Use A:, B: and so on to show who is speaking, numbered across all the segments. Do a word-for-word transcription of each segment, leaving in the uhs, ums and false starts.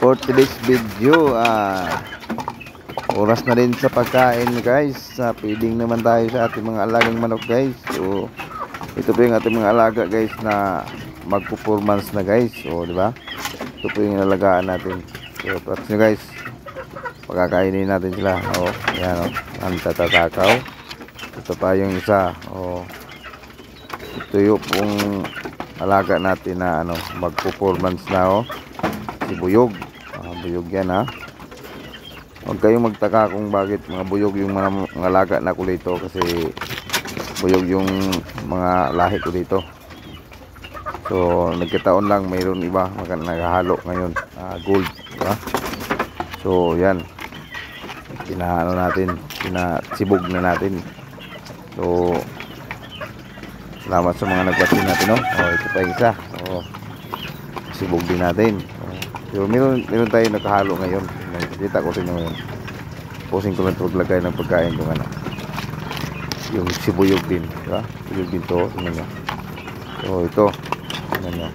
A: for today's video, ah, oras na rin sa pagkain guys. Sa feeding naman tayo sa ating mga alagang manok guys. So ito po yung ating mga alaga guys na magpo-performance na guys. So di ba? Ito po yung alagaan natin. So trust nyo guys, pagkakainin natin sila. Oh, yan oh, ang tatatakaw. Ito pa yung isa. Oh, ito yung pong alaga natin na ano, magpo-performance na oh. Si Buyog, ah, Buyog yan ha. Huwag kayong magtaka kung bakit mga buyog yung mga, mga alaga na ko dito, kasi buyog yung mga lahi ko dito. So nagkataon lang mayroon iba naghahalo ngayon, uh, gold, diba? So yan, pinaano natin, pinasibog na natin. So salamat sa mga nagpasin natin, no? Oh, ito pa isa. So sibog din natin. So meron, meron tayo nakahalo ngayon. Kita ko sa inyo ngayon. Posing ko lang paglagay ng pagkain yung ano, yung sibuyog din, diba? Sibuyog din to, tingnan nyo. So ito, tingnan nyo.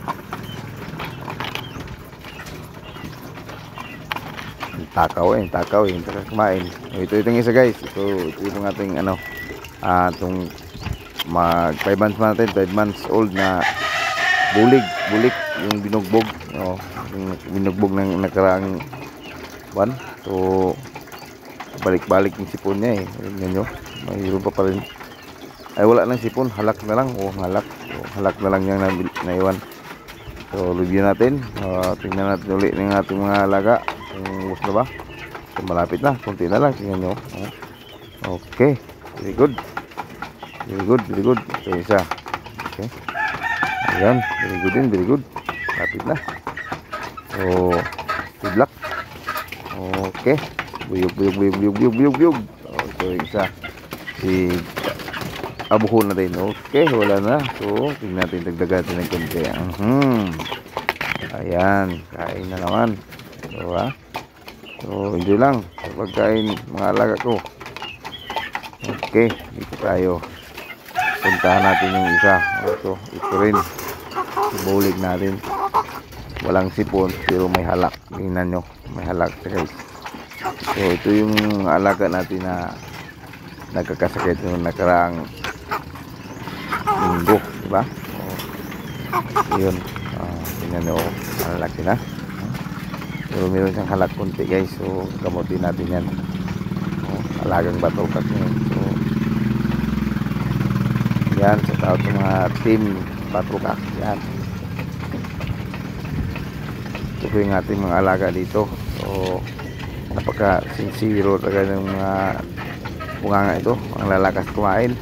A: Takaw eh, takaw eh, takaw kumain. So, ito itong isa guys. Ito, ito yung ating ano, ah, itong mag five months pa natin, five months old na bulig, bulik, yung binugbog, oh, yung binugbog ng nakaraang buwan. So balik-balik yung sipon niya eh. Tingnan nyo, mayroon pa pa rin. Ay wala nang sipon, halak na lang. Oh, halak. So, halak na lang yung na, naiwan. So review natin. Uh, tingnan natin ulit ng ating mga alaga. Kung ubos na ba? So, malapit na, kunti na lang. Tingnan nyo. Oh. Okay, very good. Very good, very good. Ito isa. Okay. Ayan, very good din, very good. Malapit na. So good luck. Okay, buyog, buyog, buyog, buyog, buyog, buyog, buyog. So isa, si abuhon na din. Okay, wala na. So tingnan natin, dagdagan natin ng konti. uh-huh. Ayan, kain na naman. So ha, so enjoy lang pagkain mga alaga ko. Okay, dito tayo, puntahan natin yung isa. Ito, ito rin, ibulig natin. Walang sipon pero may halak. Tingnan nyo, may halak guys. So ito yung alaga natin na nagkakasakit yung nakaraang linggo, diba? So, yun, uh, tingnan nyo, malaki na. Pero meron siyang halak kunti guys. So gamutin natin yan. So, alagang batukat nyo. So yan, sa tao sa mga team batukat yan. Ito po yung ating mga alaga dito. So napaka sincero talaga ng mga bunganga ito, ang lalakas kumain.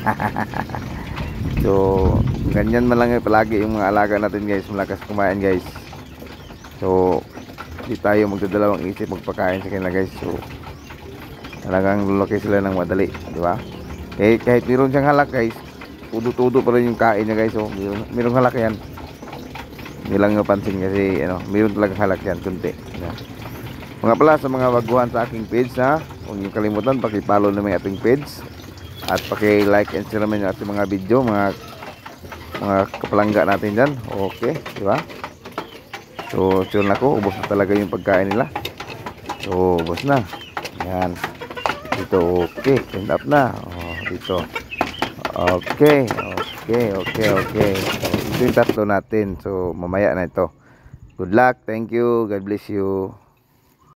A: So ganyan man lang palagi yung mga alaga natin guys, malakas kumain guys. So di tayo magdadalawang isip magpakain sa kanila guys. So talagang lulaki sila ng madali, di ba? Eh kahit meron siyang halak guys, tudo-tudo pa rin yung kain niya guys. So meron, merong halak yan. Hindi lang napansin kasi ano, meron talagang halak yan, kunti. Yeah. Mga pala sa mga baguhan sa aking page ha, huwag niyo kalimutan paki-follow naman yung ating page at paki-like and share naman yung ating mga video, mga mga kapalangga natin dyan. Okay, di ba? So sure na ko, ubos na talaga yung pagkain nila. So ubos na. Yan. Dito okay, end up na. Oh, dito. Okay, okay, okay, okay. So, ito yung tatlo natin. So mamaya na ito. Good luck, thank you, God bless you.